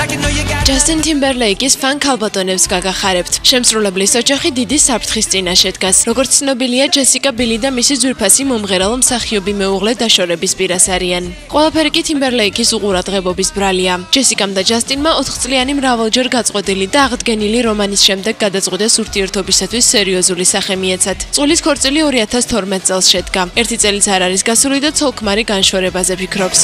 Justin Timberlake-ის fan ქალბატონებს გაგახარებთ. შემსრულებლის ოჯახი დიდი საფრთხის წინაშე დგას. როგორც ცნობილია, ჯესიკა ბილი და მისი ძვირფასი მომღერალ მსახიობი მეუღლე დაშორების პირას არიან. ყველაფერი კი Timberlake-ის უყურადღებობის ბრალია. ჯესიკამ და ჯასტინმა 4 წლიანი მრავალჯერ გაწყვეტილი და აღდგენილი რომანის შემდეგ გადაწყვიტეს ურთიერთობისათვის სერიოზული სახე მიეცათ. წყვილის ქორწილი 2012 წელს შედგა. ერთი წელიც არ არის გასული და ცოლ-ქმარი განშორებაზე ფიქრობს.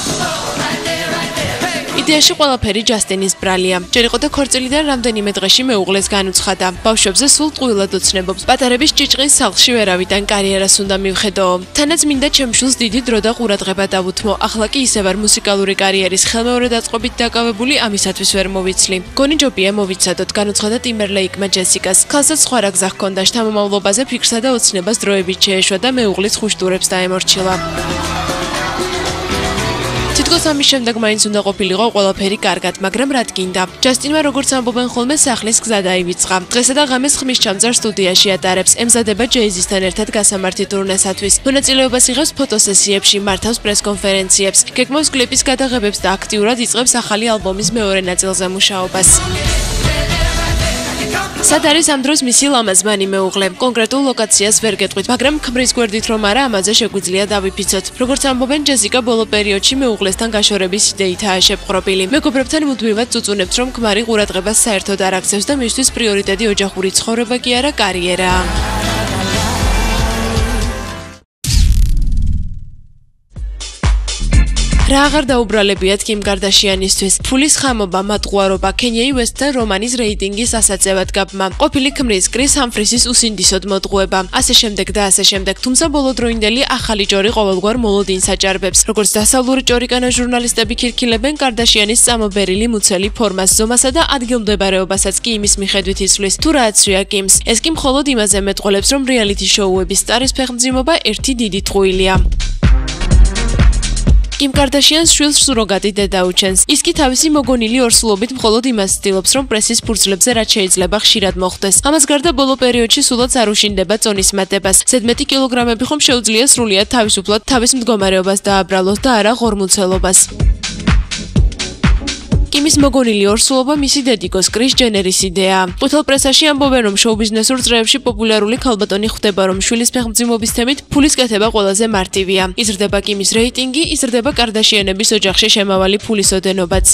იდეაში ყველაფერი ჯასტინის ბრალია. ჯერ იყო და ქორწილიდან რამდენიმე დღეში მეუღლეს განუცხადა. ბავშვებზე სულ ტყუილად ოცნებობს. პატარების ჭიჭყის სახლში ვერავიდან კარიერას უნდა მივხედოო. თანაც მინდა ჩემშულს დიდი დრო და ყურადღება დავუთმო. ახლა კი ისე ვარ მუსიკალური კარიერის ხელმეორე დაწყობით დაკავებული, ამისათვის ვერ მოვიცლი. გონი ჯობია მოვიცადოთ, განუცხადა Timberlake-მა ჯესიკას. ქალსაც სხვა რა გზა ჰქონდა, შთამომავლობაზე ფიქრსა და ოცნებას დროებით შეეშვა და მეუღლის ხუშტურებს დაემორჩილა. თითქოს ამის შემდეგ მაინც უნდა ყოფილიყო ყველაფერი კარგად, მაგრამ რა გინდა. ჯასტინმა როგორც ამბობენ ხოლმე სახლის გზა დაივიწყა. დღესა და ღამეს ხმის ჩამწარ სტუდიაში ატარებს. ემზადება ჯეიზისთან ერთად გასამართი ტურნესათვის. მონაწილეობას იღებს ფოტოსესიებში, მართავს პრესკონფერენციებს, გეგმავს კლიპის გადაღებებს და აქტიურად იწყებს ახალი ალბომის მეორე ნაწილზე მუშაობას. სად არის ამ დროს მისი ლამაზმანი მეუღლე? კონკრეტულ ლოკაციას ვერ გეტყვით, მაგრამ ქმრის გვერდით რომ არა, ამაზე შეგვიძლია დავიფიცოთ. როგორც ამბობენ, ჯესიკა ბოლო პერიოდში მეუღლესთან გაშორების იდეითაა შეპყრობილი. მეგობრებთან მუდმივად წუწუნებს, რომ ქმარი ყურადღებას საერთოდ არ აქცევს და მისთვის პრიორიტეტი ოჯახური ცხოვრება კი არა, კარიერაა. რა აღარ დაუბრალებიათ კიმ კარდაშიანისთვის? ფულის ხამობა, მატყუარობა, Kanye West-თან რომანის რეიტინგის ასაწევად გაბმა, ყოფილი ქმრის კრის ჰამფრისის უსინდისოდ მოტყუება, ასე შემდეგ და ასე შემდეგ. თუმცა ბოლოდროინდელი ახალი ჭორი ყოველგვარ მოლოდინს აჭარბებს. როგორც დასავლური ჭორიკანა ჟურნალისტები ქირქილებენ, კარდაშიანის წამობერილი მუცელი ფორმას, ზომასა და ადგილმდებარეობასაც კი იმის მიხედვით იცვლის, თუ რა აცვია კიმს. ეს კი მხოლოდ იმაზე მეტყველებს, რომ რეალიტი შოუების სტარის ფეხმძიმობა ერთი დიდი ტყუილია. კიმ კარდაშიანს შვილს სუროგატი დედა უჩენს. ის კი თავისი მოგონილი ორსულობით მხოლოდ იმას ცდილობს, რომ პრესის ფურცლებზე რაც შეიძლება ხშირად მოხვდეს. ამას გარდა ბოლო პერიოდში სულაც არ უშინდება წონის მატებას. ზედმეტი კილოგრამები ხომ შეუძლია სრულიად თავისუფლად თავის მდგომარეობას დააბრალოს და არა ღორმუცელობას. კიმის მოგონილი ორსულობა მისი დედიკოს კრის ჯენერის იდეაა. ყვითელ პრესაში ამბობენ, რომ შოუ-ბიზნესურ წრეებში პოპულარული ქალბატონი ხვდება, რომ შვილის ფეხმძიმობის თემით ფულის კეთება ყველაზე მარტივია. იზრდება კიმის რეიტინგი, იზრდება კარდაშიანების ოჯახში შემავალი ფულის ოდენობაც.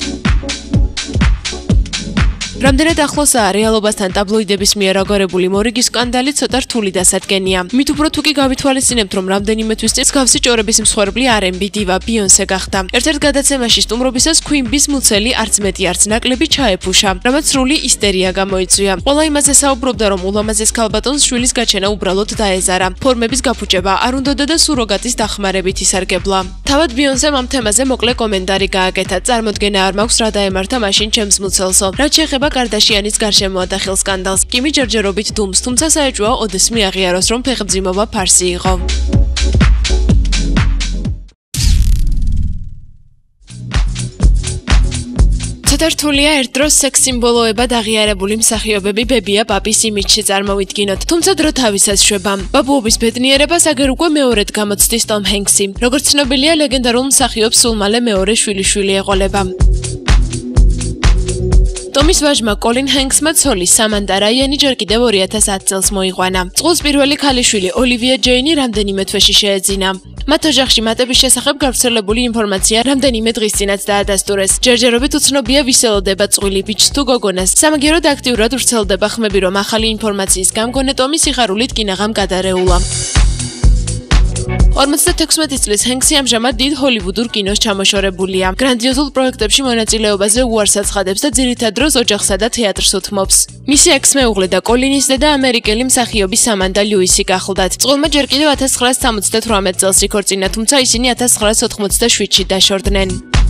რამდენად ახლოსაა რეალობასთან ტაბლოიდების მიერ აგორებული მორიგის სკანდალი ცოტა რთული დასადგენია. მით უფრო თუ კი გავითვალისწინებთ, რომ რამდენიმე თვის წინ მსგავსი ჭორების მსხვერპლი R&B დივა Beyoncé გახდა. ერთ-ერთ გადაცემაში სტუმრობისას Queen Bee-ს მუცელი არც მეტი არც ნაკლები ჩაეფუშა, რამაც სრული ისტერია გამოიწვია. ყველა იმაზე საუბრობდა, რომ ულამაზეს ქალბატონს შვილის გაჩენა უბრალოდ დაეზარა. ფორმების გაფუჭება არ უნდოდა და სუროგატის დახმარებით ისარგებლა. თავად Beyoncé-მ ამ თემაზე მოკლე კომენტარი გააკეთა. წარმოდგენა არ მაქვს რა დაემართა მაშინ ჩემს მუცელსო. რაც შეეხება კარდაშიანის გარშემო ატახილ სკანდალს, კიმი ჯერჯერობით დუმს, თუმცა საეჭვოა ოდეს მიაღიაროს, რომ ფეხმძიმობა ფარსი იყო. ცოტა რთულია ერთ დროს სექს სიმბოლოებად აღიარებული მსახიობები ბებია პაპის იმიჯში წარმოვიდგინოთ, თუმცა დრო თავისას შვება. ბაბუობის ბედნიერებას აგერ უკვე მეორედ გამოცდის Tom Hanks-ი. როგორც ცნობილია, ლეგენდარულ მსახიობს სულ მალე მეორე შვილიშვილი ეყოლება. ტომის ვაჟმა კოლინ ჰენქსმა ცოლი სამანტა რაიანი ჯერ კიდევ 2010 წელს მოიყვანა. წყვილს პირველი ქალიშვილი ოლივია ჯეინი რამდენიმე თვეში შეეძინა. მათ ოჯახში მატების შესახებ გავრცელებული ინფორმაცია რამდენიმე დღის წინაც დაადასტურეს. ჯერჯერობით უცნობია ვის ელოდება წყვილი ბიჭს თუ გოგონას. სამაგიეროდ აქტიურად ვრცელდება ხმები, რომ ახალი ინფორმაციის გამგონე ტომის სიხარულით კინაღამ გადარეულა. 56 წლის ჰენქსი ამჟამად დიდ ჰოლივუდურ კინოს ჩამოშორებულია. გრანდიოზულ პროექტებში მონაწილეობაზე უარს აცხადებს და ძირითად დროს ოჯახსა და თეატრს უთმობს. მისი ექს-მეუღლე და კოლინის დედა ამერიკელი მსახიობი სამანტა ლუისი გახლდათ. წყვილმა ჯერ კიდევ 1978 წელს იქორწინა, თუმცა ისინი 1987-ში დაშორდნენ.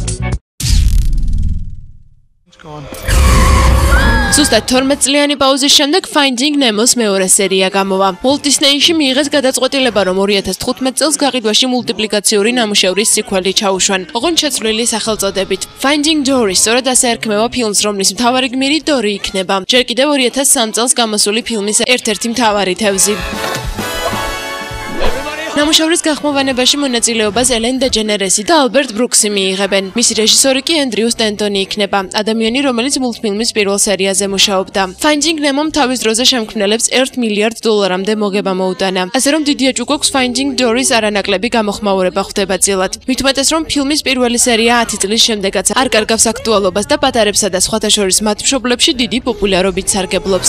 ზუსტად 12 წლიანი პაუზის შემდეგ Finding Nemo-ს მეორე სერია გამოვა. Walt Disney-ში მიიღეს გადაწყვეტილება, რომ 2015 წელს გაყიდვაში მულტიპლიკაციური ნამუშევრის სიკველი ჩაუშვან, ოღონდ შეცვლილი სახელწოდებით. Finding Dory სწორედ ასე ერქმევა ფილმს, რომლის მთავარი გმირი დორი იქნება. ჯერ კიდევ 2003 წელს გამოსული ფილმის ერთ-ერთი მთავარი თევზი. ნამუშევრის გახმოვანებაში მონაწილეობას ელენ დეჯენერესი და ალბერტ ბრუქსი მიიღებენ. მისი რეჟისორი კი ენდრიუ სტენტონი იქნება, ადამიანი, რომელიც მულტფილმის პირველ სერიაზე მუშაობდა. Finding Nemo-მ თავის დროზე შემქმნელებს $1 მილიარდ მოგება მოუტანა. ასე რომ დიდია ჭუქოქს Finding Dory-ს არანაკლები გამოხმაურება ხვდება წილად. მით უმეტეს რომ ფილმის პირველი სერია 10 წლის შემდეგაც არ კარგავს აქტუალობას და პატარებსა და სხვათა შორის მათ მშობლებში დიდი პოპულარობით სარგებლობს.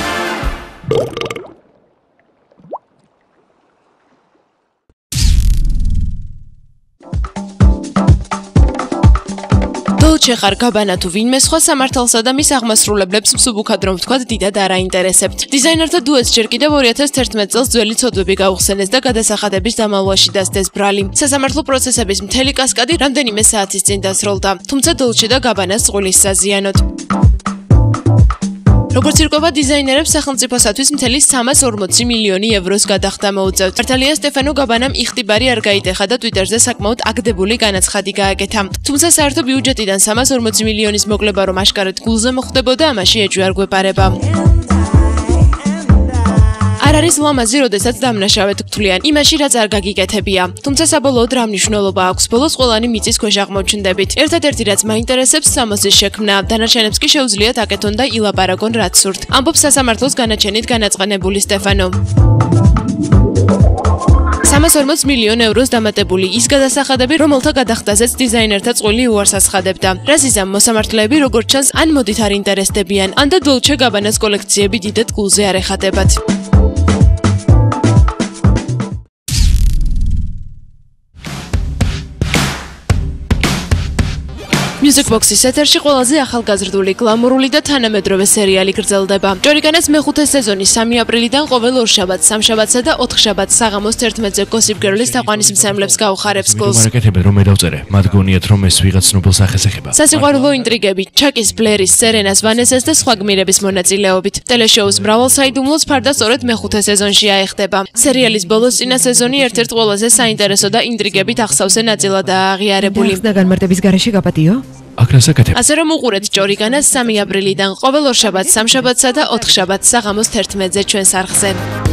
დოლჩე ხარ გაბანა თუ ვინმე სხვა სამართალსა და მის აღმასრულებლებს მსუბუქად რომ ვთქვათ დიდად არ აინტერესებთ. დიზაინერთა დუეტს ჯერ კიდევ 2011 წელს ძველი ცოდვები გაუხსენეს და გადასახადების დამალვაში დასდეს ბრალი. სასამართლო პროცესების მთელი კასკადი რამდენიმე საათის წინ დასრულდა, თუმცა დოლჩე და გაბანას წყვილის საზიანოდ. როგორც ირკვევა, დიზაინერებს სახელმწიფოსათვის მთელი 340 მილიონი ევროს გადახდა მოუწევთ. მართალია სტეფანო გაბანამ იხტიბარი არ გაიტეხა და ტვიტერზე საკმაოდ აგდებული განაცხადი გააკეთა. თუმცა საერთო ბიუჯეტიდან 340 მილიონის მოკლება რომ აშკარად გულზე მოხვდებოდა, ამაში ეჭვი არ გვეპარება. არ არის ლამაზი, როდესაც დამნაშავედ გთვლიან, იმაში რაც არ გაგიკეთებია. თუმცა საბოლოოდ რა მნიშვნელობა აქვს? ბოლოს ყველანი მიწის ქვეშ აღმოჩნდებით. ერთადერთი რაც მაინტერესებს სამოსის შექმნა, დანარჩენებს კი შეუძლიათ აკეთონ და ილაპარაკონ რაც სურთ. ამბობს სასამართლოს განაჩენით განაწყენებული სტეფანო. 340 მილიონ ევროს დამატებული ის გადასახადები, რომელთა გადახდაზეც დიზაინერთა წყვილი უარს ასხადებდა. რაზიზამ მოსამართლეები როგორც ჩანს ან მოდით არ ინტერესდებიან, ან და დოლჩე გაბანას კოლექციები დიდად გულზე არ ეხატებათ. Music Box-ის ეთერში ყველაზე ახალგაზრდული, გლამურული და თანამედროვე სერიალი გრძელდება. ჯორიგანას მეხუთე სეზონი 3 აპრილიდან ყოველ ორშაბათს, სამშაბათსა და ოთხშაბათს საღამოს 11-ზე Gossip Girl-ის თაყვანისმცემლებს გაუხარებს გულს. მარკეტები რომ მედავწერე, მათ გონიათ რომ ეს ვიღაც ნობელ სახეს ეხება. სასიყვარულო ინტრიგები, ჩაკის ბლერის, სერენას ვანესას და სხვა გმირების მონაწილეობით. ტელეშოუს მრავალსაიდუმლოს ფარდა სწორედ მეხუთე სეზონში აეხდება. სერიალის ბოლოს წინა სეზონი ერთ-ერთ ყველაზე საინტერესო და ინტრიგებით ახსავსე ნაწილადაა აღიარებული. და განმარტების გარეშე გაპატიო? ასე რომ უყურეთ ჯორიგანას 3 აპრილიდან ყოველ ორშაბათს, სამშაბათსა და ოთხშაბათს საღამოს 11-ზე ჩვენს არხზე.